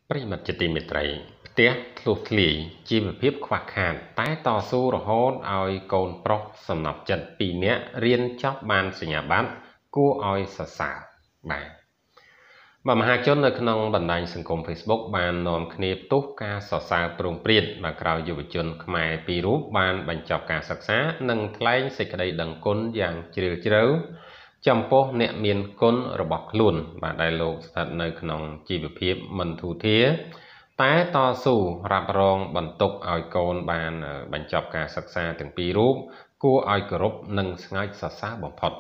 ប្រិមត្តជាទីមេត្រីផ្ទះធ្លុះធ្លាយជីវភាពខ្វះខាតតែតស៊ូរហូតឲ្យកូនប្រុសសំណប់ចិត្ត2នាក់រៀនចប់បានសញ្ញាបត្រគួរឲ្យសរសើរបាទមហាជននៅក្នុងបណ្ដាញសង្គម Facebook បាននាំគ្នាផ្ទុះការសរសើរព្រមព្រៀងមកក្រោយយុវជនខ្មែរ2រូបបានបញ្ចប់ការសិក្សានិងថ្លែងសេចក្តីដឹងគុណយ៉ាងជ្រាលជ្រៅចំពោះអ្នកមានគុណរបស់ខ្លួនបាទដែលលោកស្ថិតនៅក្នុងជីវភាពមិនធូរធារតែតស៊ូរ៉ាប់រងបន្ទុកឲ្យកូនបានបញ្ចប់ការសិក្សាទាំងពីររូបគួរឲ្យគោរពនិងស្ងើចសរសើរបំផុត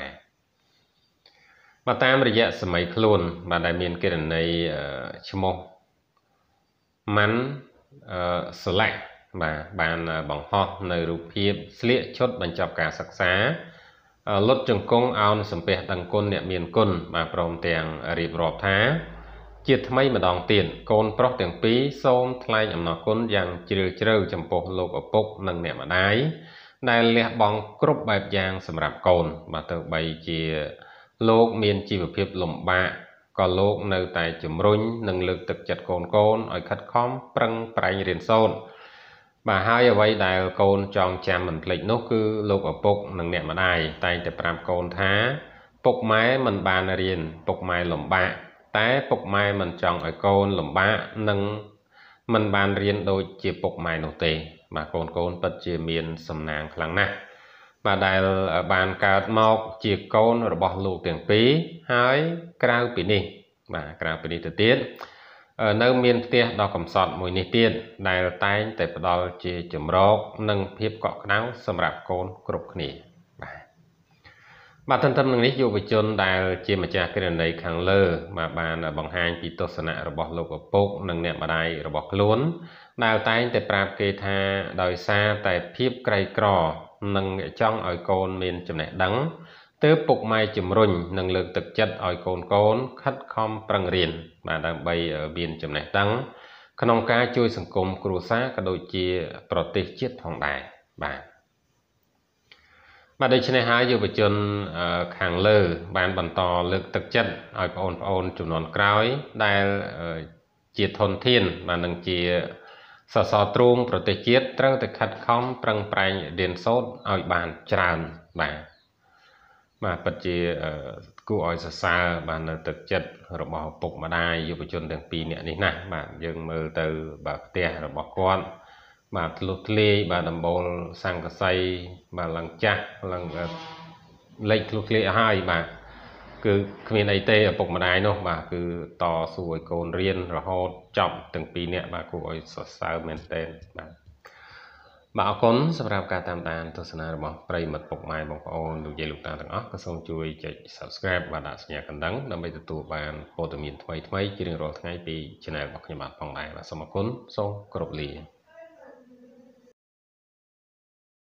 បាទតាមរយៈសម័យខ្លួនបាទដែលមានកិរណីឈ្មោះម៉ាន់ស្លាក់បាទបានបង្ហោះនៅរូបភាពស្លៀកឈុតបញ្ចប់ការសិក្សាលុតជង្គង់អោនសំពះដឹងគុណអ្នកមានគុណបាទព្រមទាំងរៀបរាប់ថាជាថ្មីម្ដងទៀតកូនប្រុសទាំងពីរសូមថ្លែងអំណរគុណយ៉ាងជ្រាលជ្រៅចំពោះលោកឪពុកនិងអ្នកម្ដាយដែលលះបង់គ្រប់បែបយ៉ាងសម្រាប់កូនបាទទោះបីជាលោកមានជីវភាពលំបាកក៏លោកនៅតែជំរុញនិងលើកទឹកចិត្តកូនឲ្យខិតខំប្រឹងប្រែងរៀនសូត្របាទហើយអ្វីដែលកូនចងចាំមិនភ្លេចនោះគឺលោកឪពុកនិងអ្នកម្ដាយតែងតែប្រាប់កូនថាពុកម៉ែមិនបានរៀនពុកម៉ែលំបាកតែពុកម៉ែមិនចង់ឲ្យកូនលំបាកនិងមិនបានរៀនដូចជាពុកម៉ែនោះទេបាទកូនពិតជាមានសំណាងខ្លាំងណាស់បាទដែលបានកើតមកជាកូនរបស់លោកទាំងពីរហើយក្រៅពីនេះទៅទៀតនៅមានផ្ទះដ៏កំសត់មួយនេះទៀតដែលតែងតែផ្ដល់ជាចម្រោកនិងភាពកក់ក្ដៅសម្រាប់កូនគ្រប់គ្នាបាទទន្ទឹមនឹងនេះយុវជនដែលជាម្ចាស់គណនីខាងលើបានបង្ហាញពីទស្សនៈរបស់លោកឪពុកនិងអ្នកម្ដាយរបស់ខ្លួនដែលតែងតែប្រាប់គេថាដោយសារតែភាពក្រីក្រនិងចង់ឲ្យកូនមានចំណេះដឹងទើបពុកម៉ែជំរុញនិងលើកទឹកចិត្តឲ្យកូនខិតខំប្រឹងរៀនបាទដើម្បីមានចំណេះដឹងក្នុងការជួយសង្គមគ្រួសារក៏ដូចជាប្រទេសជាតិផងដែរបាទដូច្នេះហើយយុវជនខាងលើបានបន្តលើកទឹកចិត្តឲ្យបងប្អូនជំនាន់ក្រោយដែលជាធនធានបាទនឹងជាសសរទ្រូងប្រទេសជាតិត្រូវតែខិតខំប្រឹងប្រែងរៀនសូត្រឲ្យបានច្រើនបាទពិតជាគួរឲ្យសរសើរបាននៅទឹកចិត្តរបស់ឪពុកម្ដាយយុវជនទាំងពីរនាក់នេះណាបាទយើងមើលទៅបាទផ្ទះរបស់គាត់បាទធ្លុះធ្លាយបាទដំបូលសង្កសីបាទឡើងចាស់ឡើងលេខធ្លុះធ្លាយអស់ហើយបាទគឺគ្មានអីទេឪពុកម្ដាយនោះបាទគឺតស៊ូឲ្យកូនរៀនរហូតចប់ទាំងពីរនាក់បាទគួរឲ្យសរសើរមែនទែនបាទអរគុណសម្រាប់ការតាមដានទស្សនារបស់ប្រិយមិត្តពុកម៉ែបងប្អូនលោកយាយលោកតាទាំងអស់ក៏សូមជួយចុច Subscribe បាទដាក់សញ្ញាកណ្ដឹងដើម្បីទទួលបានព័ត៌មានថ្មីៗជារៀងរាល់ថ្ងៃពី Channel របស់ខ្ញុំបាទផងដែរបាទសូមអរគុណសូមគោរពលា